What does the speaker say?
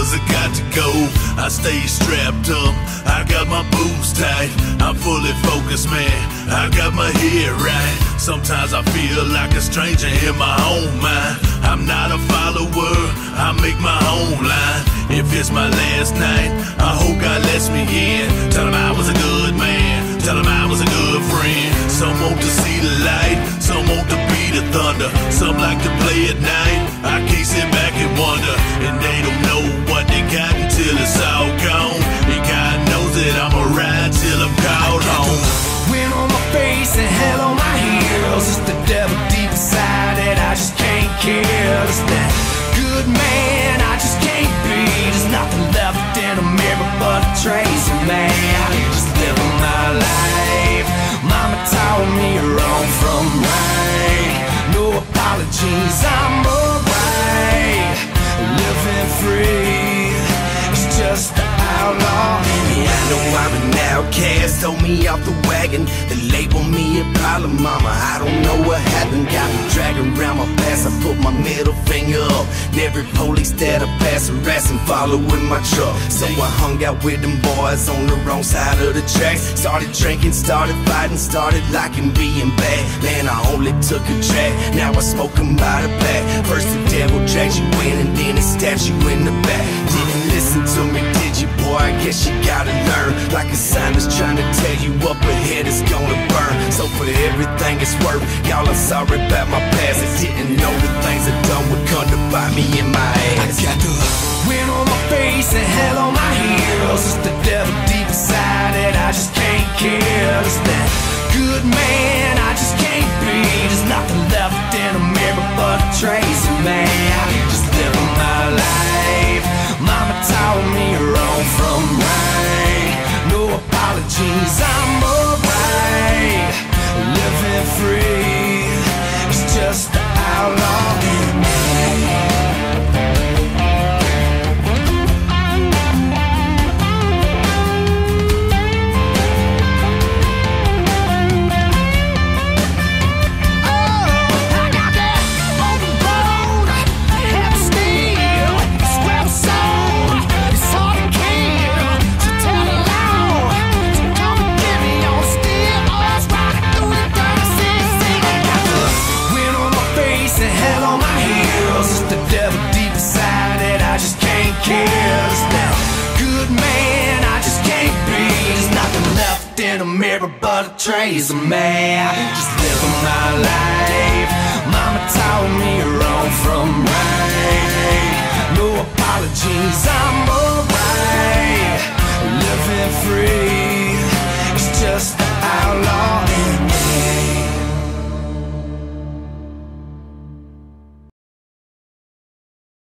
cause I got to go. I stay strapped up, I got my boots tight, I'm fully focused, man, I got my head right. Sometimes I feel like a stranger in my own mind. I'm not a follower, I make my own line. If it's my last night, I hope God lets me in. Tell him I was a good man, tell him I was a good friend. Some want to see the light, some want to be the thunder, some like to play at night. I can't sit back and wonder, and they don't know what they got until it's all gone. And God knows that I'ma ride till I'm called home. Wind on my face and hell on my heels. It's the devil deep inside that I just can't kill. It's that good man I just can't be. There's nothing left in a mirror but a trace of me. Just living my life. Mama taught me wrong from right. No apologies, I'm alright. Living free, it's just the outlaw. Yeah, I know I'm an outcast, throw me off the wagon. They label me a problem, mama, I don't know what happened. Got me dragging around my past, I put my middle finger up. And every police that I pass harassing, following my truck. So I hung out with them boys on the wrong side of the tracks. Started drinking, started fighting, started liking being bad. Man, I only took a track, now I smoke 'em by the pack. First the devil drags you in and then he stabs you in the back. Didn't listen to me, did you, boy? I guess you gotta learn. Like a sign that's trying to tell you up ahead is gonna burn. So for everything it's worth, y'all, I'm sorry about my past. I didn't know the things I done would come to bite me in my ass. I got the wind on my face and hell on my heels. It's the devil deep inside that I just can't kill. It's that good man I just can't be. There's nothing left in a mirror but a trace of me. Just living my life. Mama taught me wrong from right. No apologies, I'm alright. Living free, it's just the outlaw in me. Kills that good man I just can't be. There's nothing left in a mirror but a trace of me. Just living my life. Mama taught me wrong